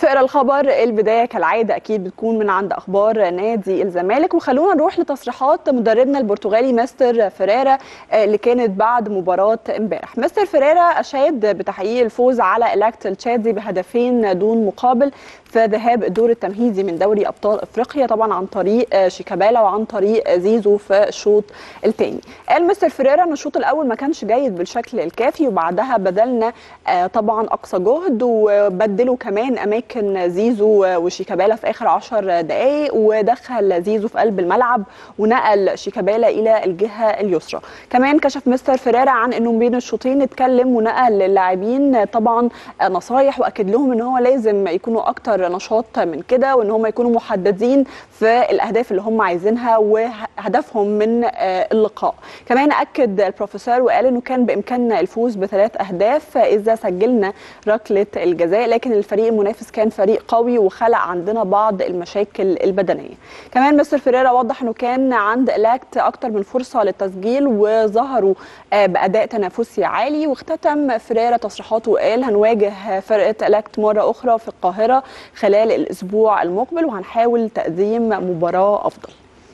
فقرا الخبر البدايه كالعاده اكيد بتكون من عند اخبار نادي الزمالك، وخلونا نروح لتصريحات مدربنا البرتغالي مستر فيريرا اللي كانت بعد مباراه امبارح. مستر فيريرا اشاد بتحقيق الفوز على الاكت تشادي بهدفين دون مقابل في ذهاب الدور التمهيدي من دوري ابطال افريقيا، طبعا عن طريق شيكابالا وعن طريق زيزو في الشوط الثاني. قال مستر فيريرا ان الشوط الاول ما كانش جيد بالشكل الكافي، وبعدها بدلنا طبعا اقصى جهد وبدلوا كمان اماكن زيزو وشيكابالا في اخر 10 دقائق، ودخل زيزو في قلب الملعب ونقل شيكابالا الى الجهه اليسرى. كمان كشف مستر فيريرا عن انه بين الشوطين اتكلم ونقل للاعبين طبعا نصايح، واكد لهم ان هو لازم يكونوا اكتر نشاط من كده، وان هم يكونوا محددين في الاهداف اللي هم عايزينها وهدفهم من اللقاء. كمان اكد البروفيسور وقال انه كان بامكاننا الفوز ب3 اهداف اذا سجلنا ركله الجزاء، لكن الفريق المنافس كان فريق قوي وخلق عندنا بعض المشاكل البدنيه. كمان مستر فيريرا وضح انه كان عند الاكت اكتر من فرصه للتسجيل وظهروا باداء تنافسي عالي. واختتم فيريرا تصريحاته وقال هنواجه فرقه الاكت مره اخرى في القاهره خلال الاسبوع المقبل، وهنحاول تقديم مباراه افضل.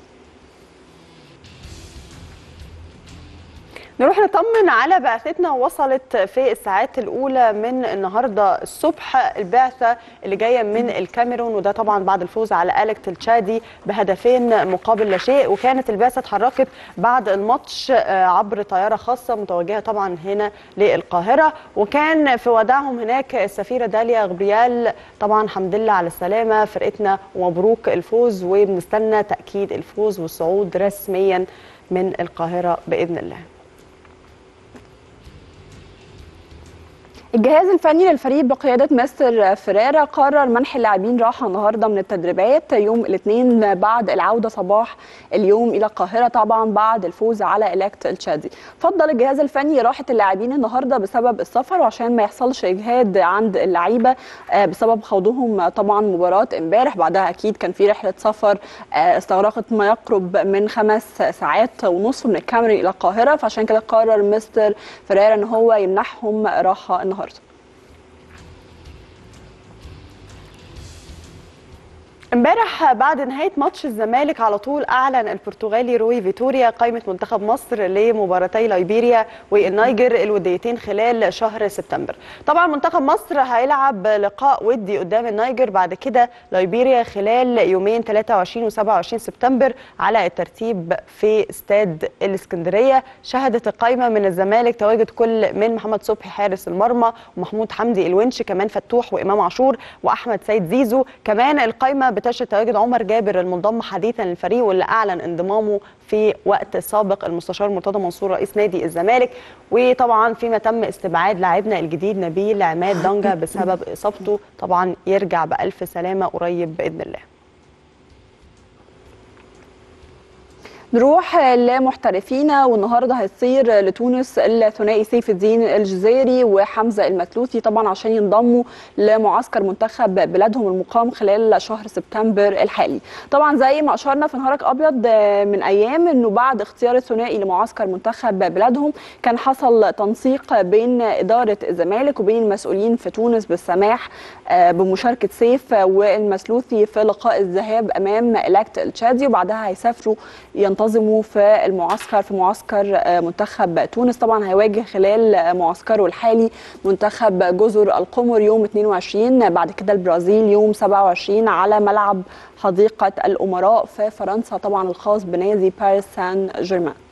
نروح نطمن على بعثتنا. وصلت في الساعات الأولى من النهارده الصبح البعثة اللي جاية من الكاميرون، وده طبعا بعد الفوز على الاكت تشادي بهدفين مقابل لا شيء. وكانت البعثة اتحركت بعد الماتش عبر طيارة خاصة متوجهة طبعا هنا للقاهرة، وكان في وداعهم هناك السفيرة داليا غبريال. طبعا الحمد لله على السلامة فرقتنا ومبروك الفوز، وبنستنى تأكيد الفوز والصعود رسميا من القاهرة بإذن الله. الجهاز الفني للفريق بقيادة مستر فيريرا قرر منح اللاعبين راحة النهارده من التدريبات يوم الاثنين بعد العودة صباح اليوم إلى القاهرة، طبعا بعد الفوز على الاكت تشادي. فضل الجهاز الفني راحة اللاعبين النهارده بسبب السفر، وعشان ما يحصلش إجهاد عند اللعيبة بسبب خوضهم طبعا مباراة امبارح. بعدها أكيد كان في رحلة سفر استغرقت ما يقرب من 5 ساعات ونصف من الكاميرون إلى القاهرة، فعشان كده قرر مستر فيريرا إن هو يمنحهم راحة النهارده. امبارح بعد نهايه ماتش الزمالك على طول اعلن البرتغالي روي فيتوريا قائمه منتخب مصر لمباراتي ليبيريا والنيجر الوديتين خلال شهر سبتمبر. طبعا منتخب مصر هيلعب لقاء ودي قدام النيجر، بعد كده ليبيريا خلال يومين 23 و27 سبتمبر على الترتيب في استاد الاسكندريه. شهدت القائمه من الزمالك تواجد كل من محمد صبحي حارس المرمى، ومحمود حمدي الونش، كمان فتوح وامام عاشور واحمد سيد زيزو. كمان القائمه بتشهد تواجد عمر جابر المنضم حديثا للفريق، واللي اعلن انضمامه في وقت سابق المستشار مرتضى منصور رئيس نادي الزمالك. وطبعا فيما تم استبعاد لاعبنا الجديد نبيل عماد دونجا بسبب اصابته، طبعا يرجع بألف سلامه قريب باذن الله. نروح لمحترفينا، والنهارده هيصير لتونس الثنائي سيف الدين الجزيري وحمزه المتلوثي طبعا عشان ينضموا لمعسكر منتخب بلادهم المقام خلال شهر سبتمبر الحالي. طبعا زي ما اشرنا في نهارك ابيض من ايام انه بعد اختيار الثنائي لمعسكر منتخب بلادهم كان حصل تنسيق بين اداره الزمالك وبين المسؤولين في تونس بالسماح بمشاركه سيف والمتلوثي في لقاء الذهاب امام الاكت تشادي، وبعدها هيسافروا ينتظموا في المعسكر في معسكر منتخب تونس. طبعا هيواجه خلال معسكره الحالي منتخب جزر القمر يوم 22، بعد كده البرازيل يوم 27 على ملعب حديقة الأمراء في فرنسا طبعا الخاص بنادي باريس سان جيرمان.